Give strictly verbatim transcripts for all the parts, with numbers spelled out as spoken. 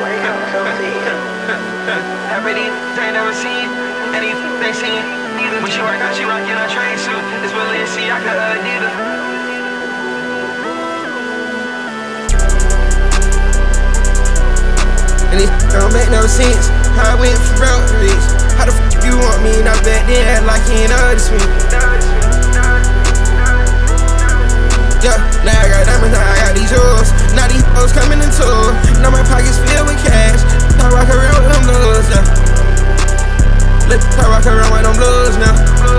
Everything they never seen, anything seen. When she work out, she rockin' a tracksuit. It's Balenciaga, Adidas. And it don't make no sense how I went from broke to rich. How the f you want me? Not back then, act like you ain't noticed me. Yeah, now I got diamonds, now I got these jewels. Now these hoes coming in tour. Now my pockets filled with cash. I rock around with them blues now. Let I rock around with them blues now.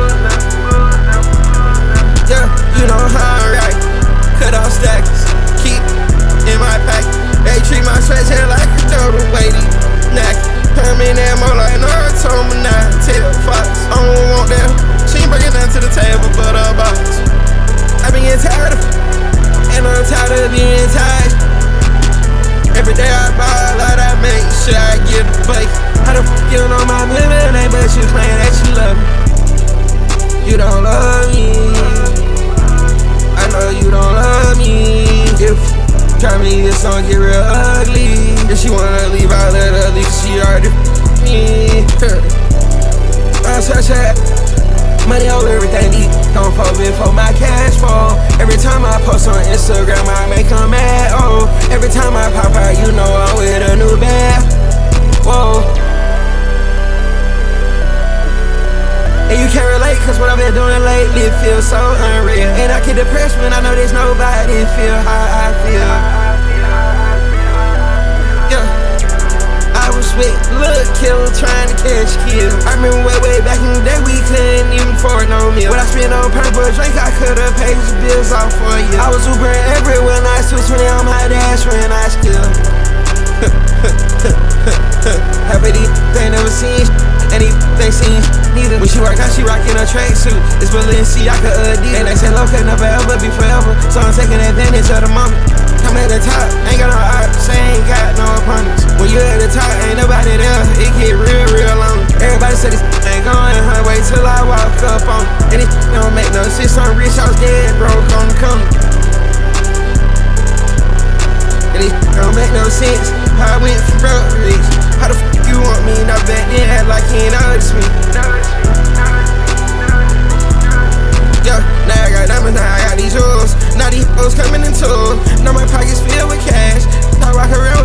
Yeah, you know how I ride. Cut off stacks, keep in my pack. They treat my sweatshirt like a double weighty neck. Come in there more like Naruto, but not tell Fox. I don't want them. She ain't bringing nothing to the table but a box. I been getting tired of and I'm tired of being tired. Every day I ball out, I make sure I get a bake. How the f you know my middle name, but you claim that you love me? You don't love me. I know you don't love me. If try me, this song get real ugly. If she wanna leave, I let her leave, cause she already f me. I such a money over everything, deep. Don't fall before my cash fall. Every time I post on Instagram, I make them mad, oh. Every time I pop out, you know I'm with a new bag. Whoa. And you can't relate, cause what I've been doing lately feels so unreal. And I get depressed when I know there's nobody feel how I feel. Yeah. I was with Lil' Kill trying to catch kill. I remember way, way back in the day we couldn't even afford no meal. What I spent on purple drink, I could've paid the bills off for you. I was Ubering everywhere, now I switch twenty on my dash when I still happy they never seen anything seen neither. When she work out, she rockin' a tracksuit. It's Balenciaga, Adidas. And they say love can never ever be forever, so I'm taking advantage of the moment. I'm at the top, ain't got no odds, ain't got no opponents. When you at the top, ain't nobody there, it get real, real long. Everybody said this ain't going, huh? Wait till I walk up on it. And it don't make no sense, I'm rich, I was dead, broke on the corner. And it don't make no sense how I went from broke to rich. How the f you want me? Not back then, act like you ain't noticed me. Yeah, now I got diamonds, now I got these jewels. Now these hoes coming in tour. Now my pockets filled with cash. I rock around